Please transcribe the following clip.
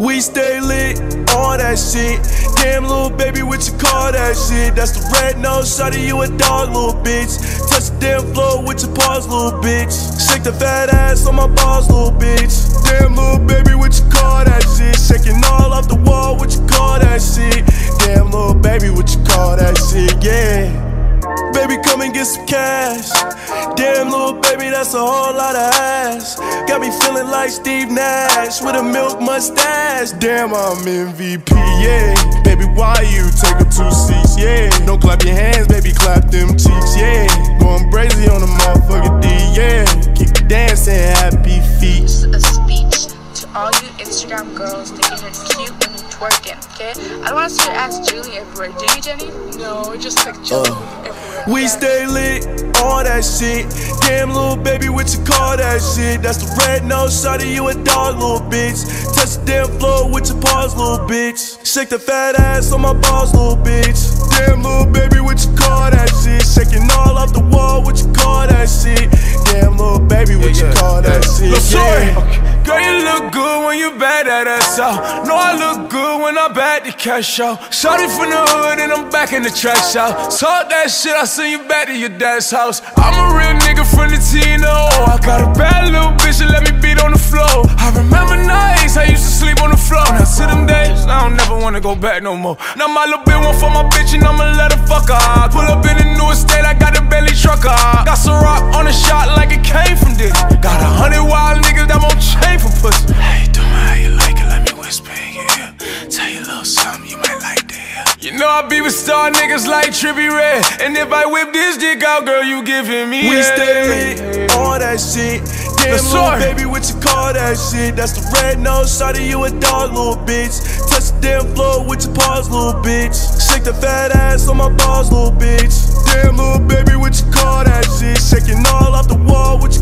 We stay lit, all that shit. Damn, little baby, what you call that shit? That's the red nose, shawty, you a dog, little bitch. Touch the damn floor with your paws, little bitch. Shake the fat ass on my balls, little bitch. Damn, little baby, what you call that shit? Shaking all off the wall, what you call that shit? Damn, little baby, what you call that shit? Yeah. Baby, come and get some cash. Damn, little baby, that's a whole lot of ass. Got me feeling like Steve Nash with a milk mustache. Damn, I'm MVP, yeah. Baby, why you taking 2 seats, yeah. Don't clap your hands, baby, clap them cheeks, yeah. Going crazy on the motherfucking D, yeah. Keep dancing, happy feet. This is a speech to all you Instagram girls thinking it's cute when you twerking, okay? I don't want to see your ass Julie everywhere. Do you, Jenny? No, just like Julie everywhere. We stay lit, all that shit. Damn, little baby, what you call that shit? That's the red nose, shawty, you a dog, little bitch. Touch the damn floor with your paws, little bitch. Shake the fat ass on my balls, little bitch. Damn, little baby, what you call that shit? Shaking all off the wall, what you call that shit? Damn, little baby, what you call that shit? Yeah. Girl, you look good when you back that ass out. Know I look good when I back the cash out. Shawty from the hood and I'm back in the track shop. Talk that shit, I send you back to your dad's house. I'm a real nigga from the Tina. Oh, I got a bad little bitch that let me beat on the floor. I remember nights I used to sleep on the floor. Now to them days, I don't never wanna go back no more. Now my little bitch want for my bitch and I'ma let her fuck her. I pull up in the new estate, I got a Bentley trucker. Got some rock on the shot like it came from this. Got 100 wild niggas that won't change for pussy. Hey, do how you like it, let me whisper in your ear. Tell you a little something you might like to hear. You know I be with star niggas like Trippie Red. And if I whip this dick out, girl, you giving me We stay lit, all that shit. Damn, little baby, what you call that shit? That's the red nose, shawty, you a dog, little bitch. Touch the damn floor with your paws, little bitch. Shake the fat ass on my balls, little bitch. Damn, little baby, what you call that shit? Shaking all off the wall, what you